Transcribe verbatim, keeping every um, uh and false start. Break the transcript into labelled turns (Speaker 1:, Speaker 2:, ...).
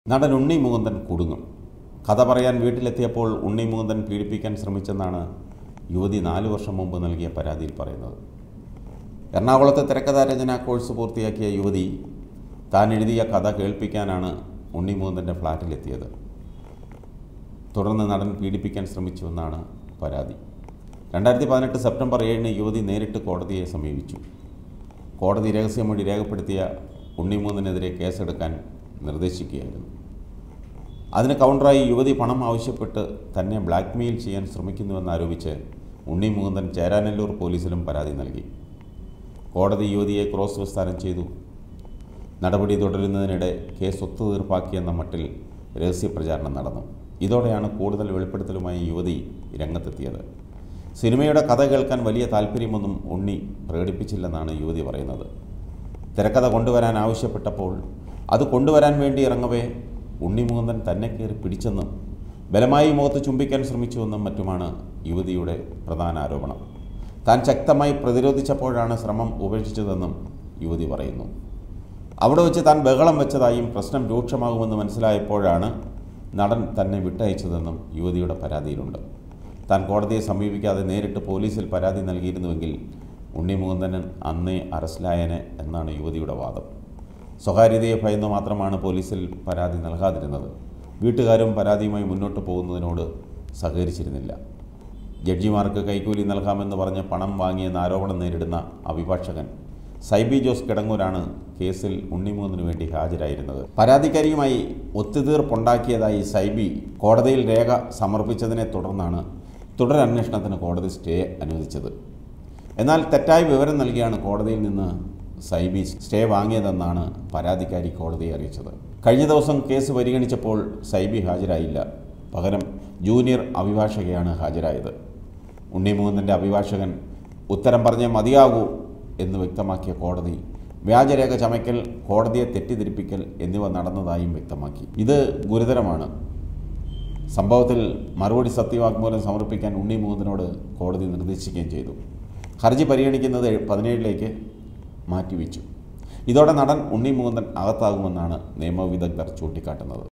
Speaker 1: നടൻ ഉണ്ണി മുകുന്ദൻ കുടുങ്ങും. കഥ പറയാൻ വീട്ടിലെത്തിയപ്പോൾ ഉണ്ണി മുകുന്ദൻ പീഡിപ്പിക്കാൻ ശ്രമിച്ചെന്നാണ് യുവതി നാലു വർഷം മുമ്പ് നൽകിയ പരാതിയിൽ പറയുന്നത്. എറണാകുളത്തെ തിരക്കഥാരചന കോഴ്സ് പൂർത്തിയാക്കിയ യുവതി താൻ എഴുതിയ കഥ കേൾപ്പിക്കാനാണ് ഉണ്ണി മുകുന്ദൻ്റെ ഫ്ലാറ്റിലെത്തിയത്. തുടർന്ന് നടൻ പീഡിപ്പിക്കാൻ ശ്രമിച്ചുവെന്നാണ് പരാതി. രണ്ടായിരത്തി പതിനെട്ട് സെപ്റ്റംബർ ഏഴിന് യുവതി നേരിട്ട് കോടതിയെ സമീപിച്ചു. കോടതി രഹസ്യമൊഴി രേഖപ്പെടുത്തിയ ഉണ്ണി മുകുന്ദനെതിരെ കേസെടുക്കാൻ നിർദ്ദേശിക്കുകയായിരുന്നു. അതിന് കൗണ്ടറായി യുവതി പണം ആവശ്യപ്പെട്ട് തന്നെ ബ്ലാക്ക്മെയിൽ ചെയ്യാൻ ശ്രമിക്കുന്നുവെന്നാരോപിച്ച് ഉണ്ണി മുകുന്ദൻ ചേരാനെല്ലൂർ പോലീസിലും പരാതി നൽകി. കോടതി യുവതിയെ ക്രോസ് വിസ്താരം ചെയ്തു. നടപടി തുടരുന്നതിനിടെ കേസ് ഒത്തുതീർപ്പാക്കിയെന്ന മട്ടിൽ രഹസ്യപ്രചാരണം നടന്നു. ഇതോടെയാണ് കൂടുതൽ വെളിപ്പെടുത്തലുമായി യുവതി രംഗത്തെത്തിയത്. സിനിമയുടെ കഥ കേൾക്കാൻ വലിയ താല്പര്യമൊന്നും ഉണ്ണി പ്രകടിപ്പിച്ചില്ലെന്നാണ് യുവതി പറയുന്നത്. തിരക്കഥ കൊണ്ടുവരാൻ ആവശ്യപ്പെട്ടപ്പോൾ അത് കൊണ്ടുവരാൻ വേണ്ടി ഇറങ്ങവേ ഉണ്ണി മുകുന്ദൻ തന്നെ കയറി പിടിച്ചെന്നും ബലമായി മുഖത്ത് ചുംബിക്കാൻ ശ്രമിച്ചുവെന്നും മറ്റുമാണ് യുവതിയുടെ പ്രധാന ആരോപണം. താൻ ശക്തമായി പ്രതിരോധിച്ചപ്പോഴാണ് ശ്രമം ഉപേക്ഷിച്ചതെന്നും യുവതി പറയുന്നു. അവിടെ വെച്ച് താൻ ബഹളം വെച്ചതായും പ്രശ്നം രൂക്ഷമാകുമെന്ന് മനസ്സിലായപ്പോഴാണ് നടൻ തന്നെ വിട്ടയച്ചതെന്നും യുവതിയുടെ പരാതിയിലുണ്ട്. താൻ കോടതിയെ സമീപിക്കാതെ നേരിട്ട് പോലീസിൽ പരാതി നൽകിയിരുന്നുവെങ്കിൽ ഉണ്ണി മുകുന്ദൻ അന്നേ അറസ്റ്റിലായേനെ എന്നാണ് യുവതിയുടെ വാദം. സ്വകാര്യതയെ ഭയന്ന് മാത്രമാണ് പോലീസിൽ പരാതി നൽകാതിരുന്നത്. വീട്ടുകാരും പരാതിയുമായി മുന്നോട്ട് പോകുന്നതിനോട് സഹകരിച്ചിരുന്നില്ല. ജഡ്ജിമാർക്ക് കൈക്കൂലി നൽകാമെന്ന് പറഞ്ഞ് പണം വാങ്ങിയെന്ന ആരോപണം നേരിടുന്ന അഭിഭാഷകൻ സൈബി ജോസ് കിടങ്ങൂരാണ് കേസിൽ ഉണ്ണി മുകുന്ദനു വേണ്ടി ഹാജരായിരുന്നത്. പരാതിക്കാരിയുമായി ഒത്തുതീർപ്പുണ്ടാക്കിയതായി സൈബി കോടതിയിൽ രേഖ സമർപ്പിച്ചതിനെ തുടർന്നാണ് തുടരന്വേഷണത്തിന് കോടതി സ്റ്റേ അനുവദിച്ചത്. എന്നാൽ തെറ്റായ വിവരം നൽകിയാണ് കോടതിയിൽ നിന്ന് സൈബി സ്റ്റേ വാങ്ങിയതെന്നാണ് പരാതിക്കാരി കോടതിയെ അറിയിച്ചത്. കഴിഞ്ഞ ദിവസം കേസ് പരിഗണിച്ചപ്പോൾ സൈബി ഹാജരായില്ല. പകരം ജൂനിയർ അഭിഭാഷകയാണ് ഹാജരായത്. ഉണ്ണി മുകുന്ദൻ്റെ അഭിഭാഷകൻ ഉത്തരം പറഞ്ഞേ മതിയാകൂ എന്ന് വ്യക്തമാക്കിയ കോടതി വ്യാജരേഖ ചമയ്ക്കൽ, കോടതിയെ തെറ്റിദ്ധരിപ്പിക്കൽ എന്നിവ നടന്നതായും വ്യക്തമാക്കി. ഇത് ഗുരുതരമാണ്. സംഭവത്തിൽ മറുപടി സത്യവാങ്മൂലം സമർപ്പിക്കാൻ ഉണ്ണി മുകുന്ദനോട് കോടതി നിർദ്ദേശിക്കുകയും ചെയ്തു. ഹർജി പരിഗണിക്കുന്നത് പതിനേഴിലേക്ക് മാറ്റിവെച്ചു. ഇതോടെ നടൻ ഉണ്ണി മുകുന്ദൻ അകത്താകുമെന്നാണ് നിയമവിദഗ്ധർ ചൂണ്ടിക്കാട്ടുന്നത്.